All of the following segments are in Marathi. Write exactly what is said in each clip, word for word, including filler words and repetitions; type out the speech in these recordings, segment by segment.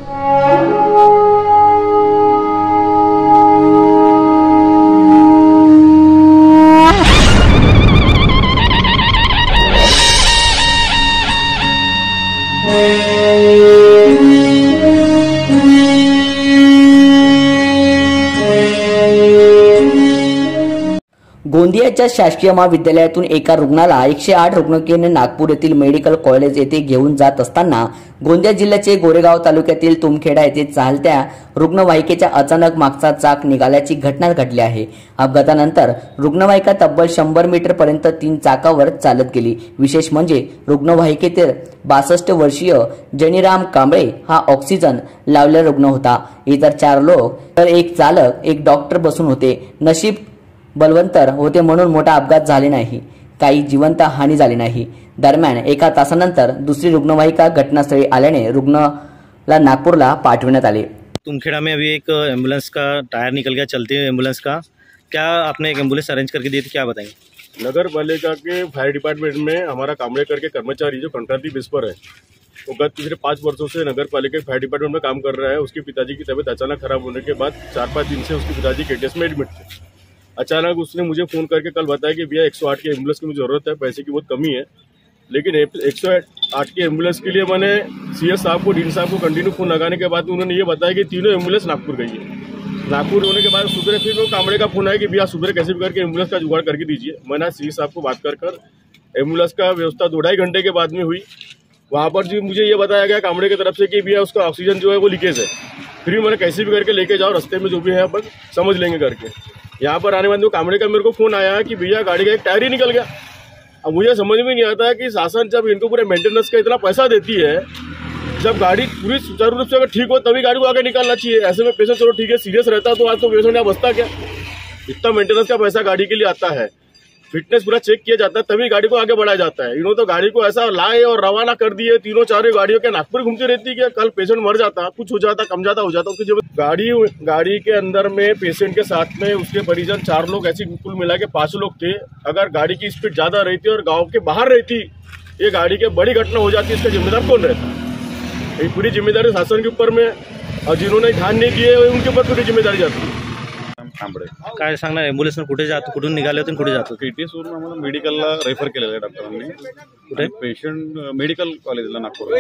गोंदियाच्या शासकीय महाविद्यालयातून एका रुग्णाला एकशे आठ रुग्णवाहिकेने नागपूर येथील मेडिकल कॉलेज येथे घेऊन जात असताना गोंदिया जिल्ह्याचे गोरेगाव तालुक्यातील तुमखेडा येथे चालत्या रुग्णवाहिकेच्या अचानक मागचा चाक निघाल्याची घटना घडली आहे। अपघातानंतर रुग्णवाहिका तब्बल शंभर मीटर पर्यंत तीन चाकावर चालत गेली। विशेष म्हणजे रुग्णवाहिकेतील बासष्ट वर्षीय जनीराम कांबळे हा ऑक्सिजन लावलेला रुग्ण होता। इतर चार लोक तर एक चालक एक डॉक्टर बसून होते। नशीब बलवंतर होते म्हणून मोठा अपघात झाले नाही, काही जिवंत हानी झाली नाही। दरम्यान एका तासानंतर दुसरी रुग्णवाहिका घटनास्थळी आल्याने रुग्णाला नागपूरला पाठवण्यात आले। तुमखेड़ा में अभी एक एम्बुलेंस का टायर निकल गया, चलती हुई एम्बुलेंस का। क्या आपने एक एम्बुलेंस अरेंज करके दी थी, क्या बताएंगे? नगर पालिका के फायर डिपार्टमेंट में हमारा कामड़े करके कर्मचारी जो कंट्राक्टी बेस पर है, वो गत पिछले पाँच वर्षों से नगर पालिका के फायर डिपार्टमेंट में काम कर रहा है। उसके पिताजी की तबीयत अचानक खराब होने के बाद चार पाँच दिन से उसके पिताजी के केटीएस में एडमिट थे। अचानक उसने मुझे फ़ोन करके कल बताया कि भैया एक सौ आठ की एम्बुलेंस की मुझे ज़रूरत है, पैसे की बहुत कमी है। लेकिन एक सौ आठ की एम्बुलेंस के लिए मैंने सीएस साहब को, डीन साहब को कंटिन्यू फ़ोन लगाने के बाद उन्होंने ये बताया कि तीनों एम्बुलेंस नागपुर गई है। नागपुर होने के बाद सुबह फिर वो कामड़े का फ़ोन आया कि भैया सुबह कैसे भी करके एम्बुलेंस का जुगाड़ करके दीजिए। मैंने सी साहब को बात कर कर एम्बुलेंस का व्यवस्था दो ढाई घंटे के बाद में हुई। वहाँ पर जी मुझे ये बताया गया कामड़े की तरफ से कि भैया उसका ऑक्सीजन जो है वो लीकेज है, फिर मैंने कैसे भी करके लेके जाओ, रास्ते में जो भी है अपन समझ लेंगे करके। यहाँ पर आने बाद कामड़े का मेरे को फोन आया कि भैया गाड़ी का एक टायर ही निकल गया। अब मुझे समझ में नहीं आता कि शासन जब इनको पूरे मेंटेनेंस का इतना पैसा देती है, जब गाड़ी पूरी सुचारू रूप से अगर ठीक हो तभी गाड़ी को आगे निकालना चाहिए। ऐसे में पेशेंट चलो ठीक है सीरियस रहता तो आज तो पेशेंट यहाँ बचता क्या। इतना मेंटेनेंस का पैसा गाड़ी के लिए आता है, फिटनेस पूरा चेक किया जाता है तभी गाड़ी को आगे बढ़ाया जाता है। इन्होंने तो गाड़ी को ऐसा लाए और रवाना कर दिए, तीनों चारों गाड़ियों के नागपुर घूमती रहती है। कल पेशेंट मर जाता, कुछ हो जाता, कम जाता हो जाता, उसकी जब गाड़ी गाड़ी के अंदर में पेशेंट के साथ में उसके परिजन चार लोग, ऐसी कुल मिला के पांच लोग थे। अगर गाड़ी की स्पीड ज्यादा रहती और गाँव के बाहर रहती, ये गाड़ी के बड़ी घटना हो जाती। इसका जिम्मेदार कौन रहता? ये पूरी जिम्मेदारी शासन के ऊपर में, और जिन्होंने ध्यान नहीं दिए उनके ऊपर पूरी जिम्मेदारी जाती है। काय सांगणार, एम्बुलन्स कुठे जातो, कुठून निघाले होते, कुठे जातो? केटीएस वरून आम्हाला मेडिकलला रेफर केलेलं आहे डॉक्टरांनी। कुठे? पेशंट मेडिकल कॉलेजला नागपूर।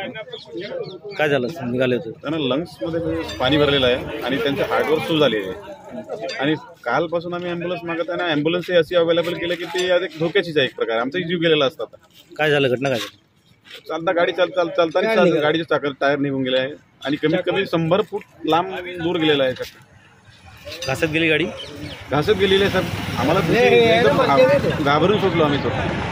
काय झालं, निघाले होते? त्यांना लंग्समध्ये पाणी भरलेलं आहे आणि त्यांच्या हार्टवर सूज झालेली आहे। आणि कालपासून आम्ही ॲम्ब्युलन्स मागत आहे ना, ॲम्ब्युलन्स अशी अवेलेबल केलं की ती एक धोक्याचीच आहे एक प्रकारे, आमचा जीव गेलेला असतात। काय झालं, घटना काय झाली? चालता गाडी चाल चाल चालताना गाडीचे चाकर टायर निघून गेले आहे आणि कमीत कमी शंभर फूट लांब दूर गेलेला आहे। घासत गेली गाडी, घासत गेलेली आहे सर। आम्हाला घाबरून सुटलो आम्ही तो।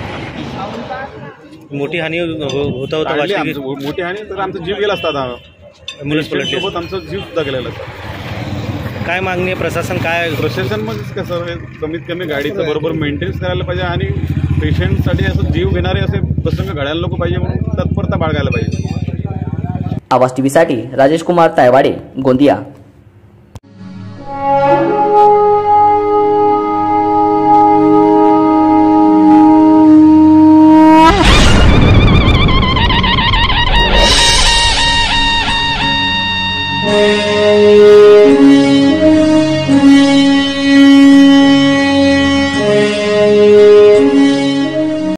मोठी हानी होता होता मोठी हानी तर आमचा जीव गेला असता। एम्बुलन्स सोबत आमचा जीव सुद्धा गेलेला असता। काय मागणी आहे प्रशासन, काय प्रशासन मध्येच कसं कमीत कमी गाडीचं बरोबर मेंटेनन्स करायला पाहिजे आणि पेशंटसाठी असं जीव घेणारे असे प्रसंग घडायला नको पाहिजे म्हणून तत्परता बाळगायला पाहिजे। आवाज टीव्हीसाठी राजेश कुमार तायवाडे, गोंदिया।